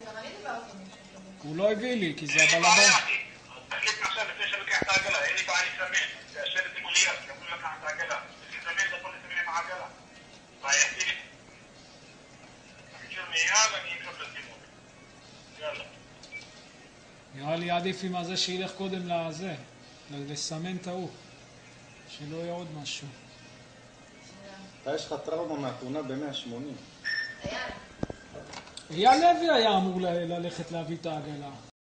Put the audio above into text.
גם אני דיברתי עם מישהו כזה. הוא לא הביא לי, כי זה הבעל בעיה, הבית. תחליט עכשיו לפני שלוקח את העגלה, אין לי בעיה לסמן. זה השלט אמוניות, יכולים לקחת את העגלה. לסמן זה יכול לסמן עם העגלה. בעייתי. מכיר מיד, אני אקרב לסימון. יאללה. נראה לי עדיף עם הזה שילך קודם לזה, לסמן את ההוא. שלא יהיה עוד משהו. אתה יש לך טראומה מהתאונה ב-180. אייל. אייל לוי היה אמור ללכת להביא את העגלה.